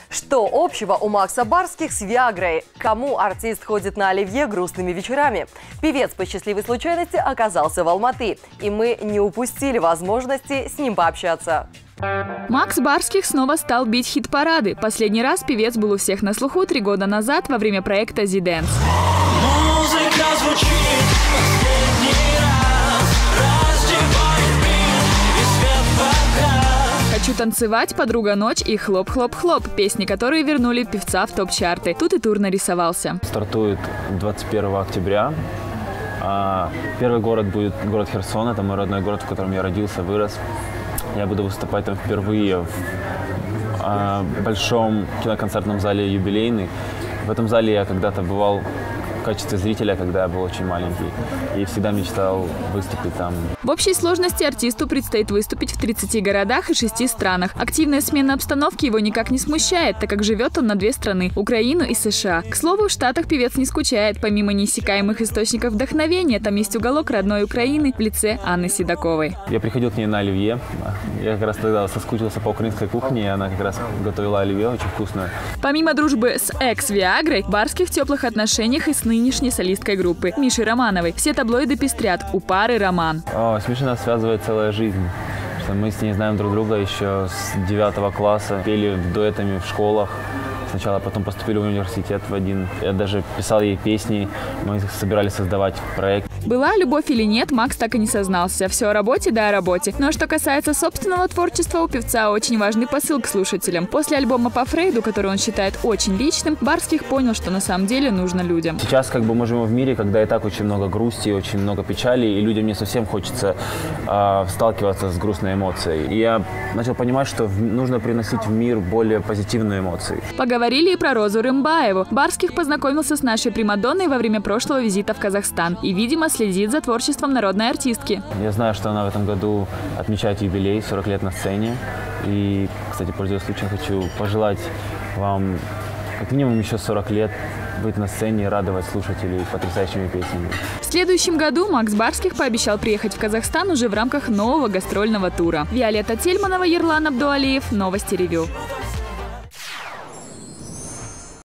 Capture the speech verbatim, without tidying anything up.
Что общего у Макса Барских с Виагрой? Кому артист ходит на оливье грустными вечерами? Певец по счастливой случайности оказался в Алматы, и мы не упустили возможности с ним пообщаться. Макс Барских снова стал бить хит-парады. Последний раз певец был у всех на слуху три года назад во время проекта «Зи Dance». Музыка звучит последний раз, раздевает мир и свет пока. «Хочу танцевать», «Подруга ночь» и «Хлоп-хлоп-хлоп» – песни, которые вернули певца в топ-чарты. Тут и тур нарисовался. Стартует двадцать первого октября. Первый город будет город Херсон. Это мой родной город, в котором я родился, вырос. Я буду выступать там впервые в а, большом киноконцертном зале «Юбилейный». В этом зале я когда-то бывал в качестве зрителя, когда я был очень маленький. И всегда мечтал выступить там. В общей сложности артисту предстоит выступить в тридцати городах и шести странах. Активная смена обстановки его никак не смущает, так как живет он на две страны – Украину и США. К слову, в Штатах певец не скучает. Помимо неиссякаемых источников вдохновения, там есть уголок родной Украины в лице Анны Седоковой. Я приходил к ней на оливье. Я как раз тогда соскучился по украинской кухне, и она как раз готовила оливье, очень вкусное. Помимо дружбы с экс-Виагрой, Барских в теплых отношениях и с нынешней солисткой группы Мишей Романовой. Все таблоиды пестрят: у пары роман. О, с Мишей нас связывает целая жизнь. Что мы с ней знаем друг друга еще с девятого класса, пели дуэтами в школах. Сначала, потом поступили в университет в один. Я даже писал ей песни, мы собирались создавать проект. Была любовь или нет, Макс так и не сознался. Все о работе, да о работе. Но что касается собственного творчества, у певца очень важный посыл к слушателям. После альбома по Фрейду, который он считает очень личным, Барских понял, что на самом деле нужно людям. Сейчас как бы мы живем в мире, когда и так очень много грусти, очень много печали, и людям не совсем хочется э, сталкиваться с грустной эмоцией. И я начал понимать, что в, нужно приносить в мир более позитивные эмоции. Поговорили и про Розу Рымбаеву. Барских познакомился с нашей примадонной во время прошлого визита в Казахстан и, видимо, следит за творчеством народной артистки. Я знаю, что она в этом году отмечает юбилей, сорок лет на сцене. И, кстати, пользуясь случаем, хочу пожелать вам как минимум еще сорок лет быть на сцене и радовать слушателей потрясающими песнями. В следующем году Макс Барских пообещал приехать в Казахстан уже в рамках нового гастрольного тура. Виолетта Тельманова, Ерлан Абдуалиев. Новости Ревью.